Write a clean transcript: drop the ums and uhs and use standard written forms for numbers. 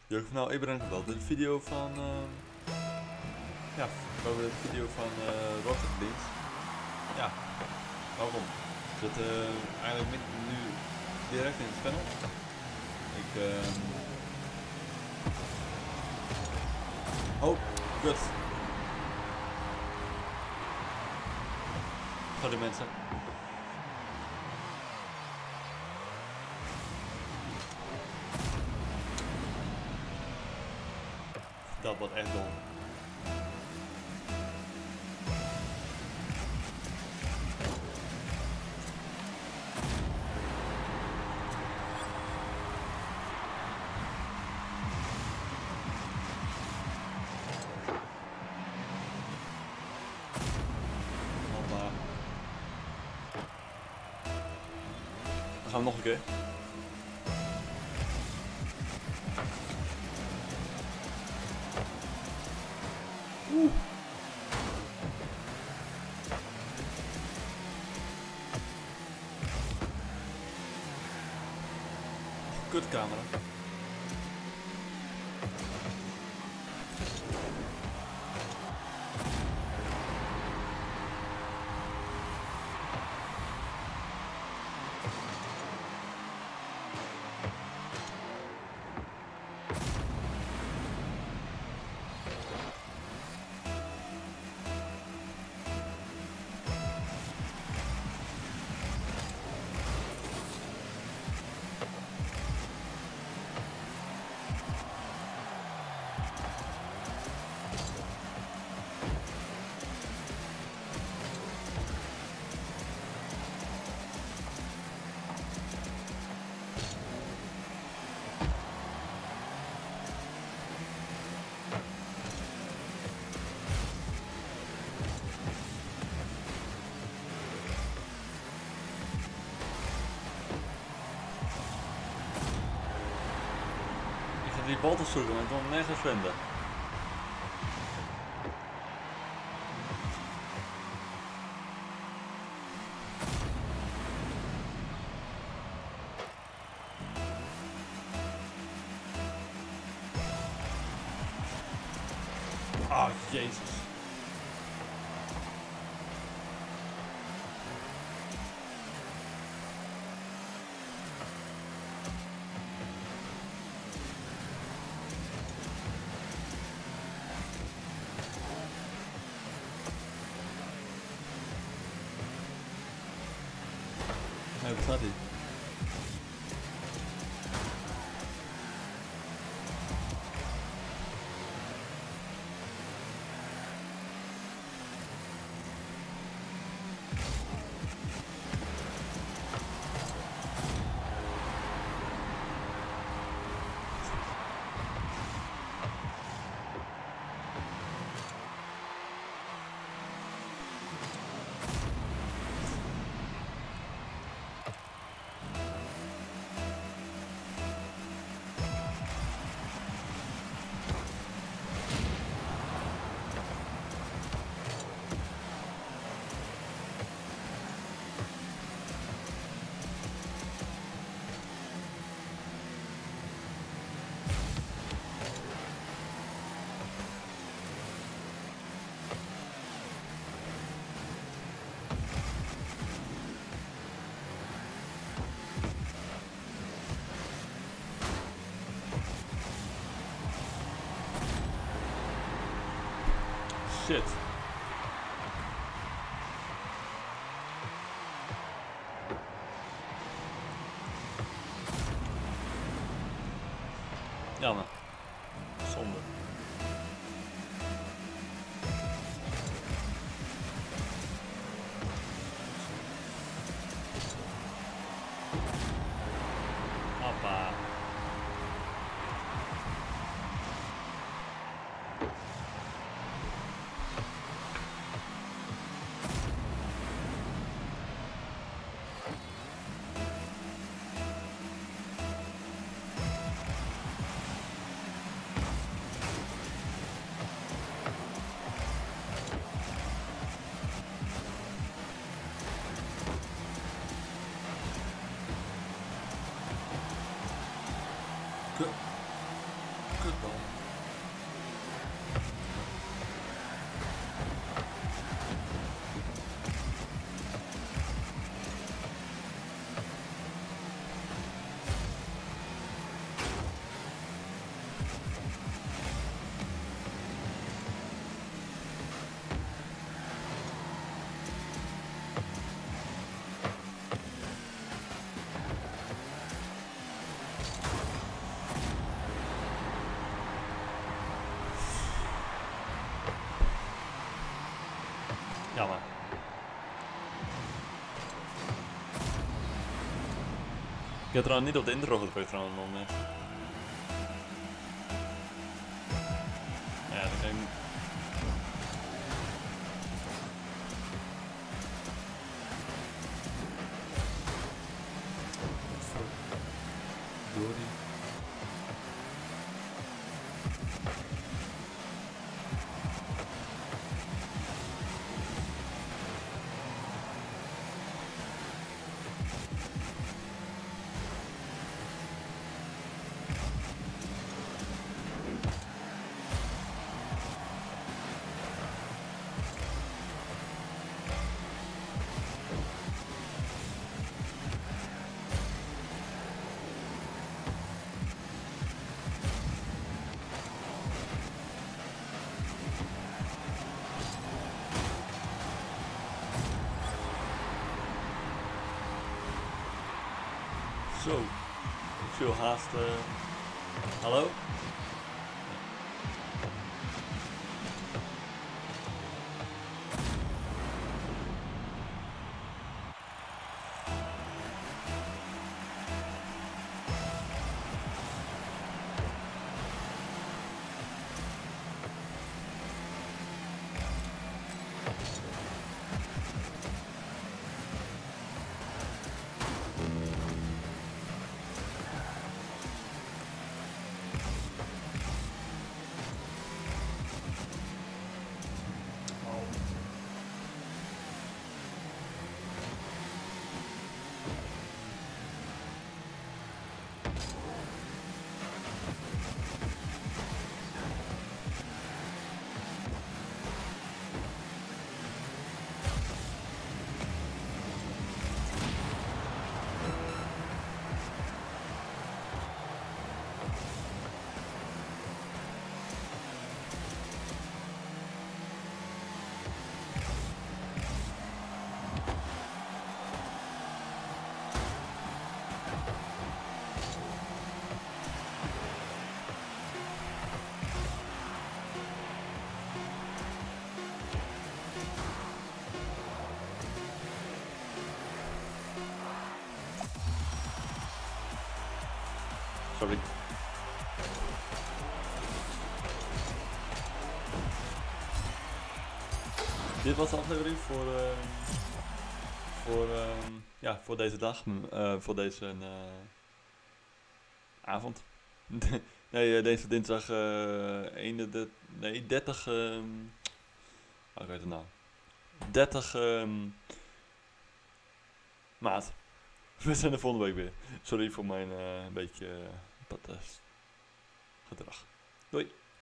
Yo, nou, ik ben wel. De video van, ja, over de video van Rocket League. Ja, waarom? Ik zit eigenlijk nu direct in het spel. Ik, oh, kut. Sorry mensen. Dat wordt echt dom. Hoppa. Dan gaan we nog een keer. Oeh. Kutcamera. Die bal te zoeken, maar ik kon hem nergens vinden. Ah, jezus. Hey, waar staat hij? Shit. Jammer. Zonde. Hoppa. Goodbye. Jammer. Ik heb trouwens niet op de intro gedrukt trouwens nog net. Ja, dan kan ik... Dory. Zo, ik viel haast. Hallo? Sorry. Dit was de aflevering voor deze dag, voor deze avond. Nee, deze dinsdag 30, ik weet het nou, 30 maart. We zijn er volgende week weer. Sorry voor mijn beetje gedrag. Doei.